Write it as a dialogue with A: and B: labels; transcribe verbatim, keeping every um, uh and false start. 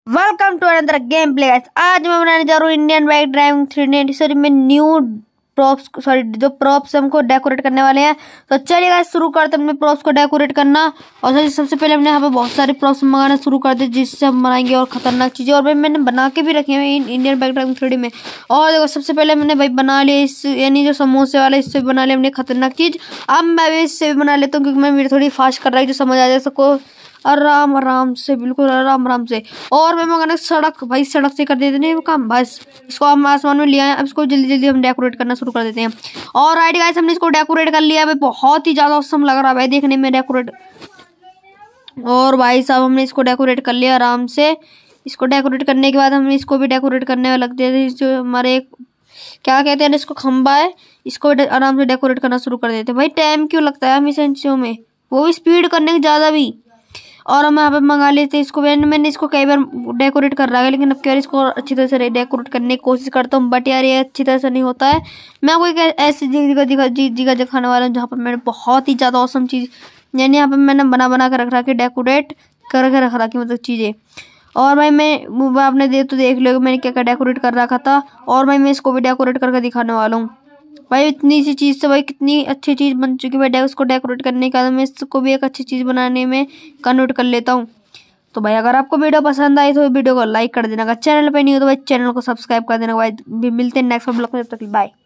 A: Welcome to another game play guys. आज मैं बनाने जा रहा हूँ Indian bike driving three ninety sorry में न्यू प्रॉप्स सॉरी जो प्रॉप्स हमको डेकोरेट करने वाले हैं। तो चलिए गाइस शुरू करते हैं अपने प्रॉप्स को डेकोरेट करना। और सबसे पहले हमने यहाँ पे बहुत सारे प्रॉप्स मंगाना शुरू कर दिए जिससे हम बनाएंगे और खतरनाक चीजें। और भाई मैंने बना के भी रखे हैं Indian bike driving three D में। और देखो सबसे पहले मैंने भाई बना लिया इस यानी जो समोसे वाला, इससे बना लिया हमने खतरनाक चीज। अब मैं भी इससे भी बना लेता हूँ क्योंकि मैं मेरी थोड़ी फास्ट कर रहा है जो समझ आ जाए सबको आराम आराम से, बिल्कुल आराम आराम से। और मैं मगर सड़क भाई सड़क से कर देते नहीं वो काम, बस इसको हम आसमान में लिया है। अब इसको जल्दी जल्दी हम डेकोरेट करना शुरू कर देते हैं। और राइट गाइस हमने इसको डेकोरेट कर लिया है भाई, बहुत ही ज्यादा औसम लग रहा है भाई देखने में डेकोरेट। और भाई साहब हमने इसको डेकोरेट कर लिया आराम से। इसको डेकोरेट करने के बाद हम इसको भी डेकोरेट करने लगते थे। जो हमारे क्या कहते हैं इसको, खंबा है, इसको आराम से डेकोरेट करना शुरू कर देते हैं। भाई टाइम क्यों लगता है हमेशा इन चीजों में, वो भी स्पीड करने की ज्यादा भी। और हम यहाँ पे मंगा लेते हैं इसको। मैंने इसको कई बार डेकोरेट कर रहा है लेकिन अब क्या इसको अच्छी तरह से डेकोरेट करने की कोशिश करता हूँ, बट यार ये अच्छी तरह से नहीं होता है। मैं आपको एक ऐसी जगह जगह जगह दिखाने वाला हूँ जहाँ पर मैंने बहुत ही ज़्यादा औसम चीज़ यानी यहाँ पे मैंने बना बना कर रख रहा कि डेकोरेट कर कर रख रहा कि मतलब चीज़ें। और भाई मैं आपने देख तो देख लो मैंने क्या क्या डेकोरेट कर रखा था। और भाई मैं इसको भी डेकोरेट करके दिखाने वाला हूँ भाई। इतनी सी चीज़ से भाई कितनी अच्छी चीज़ बन चुकी है भाई। उसको डेकोरेट करने के बाद मैं इसको भी एक अच्छी चीज़ बनाने में कन्वर्ट कर लेता हूँ। तो भाई अगर आपको वीडियो पसंद आई तो वीडियो को लाइक कर देना, अगर चैनल पे नहीं हो तो भाई चैनल को सब्सक्राइब कर देना भाई। मिलते हैं नेक्स्ट ब्लॉग में, तब तक बाय।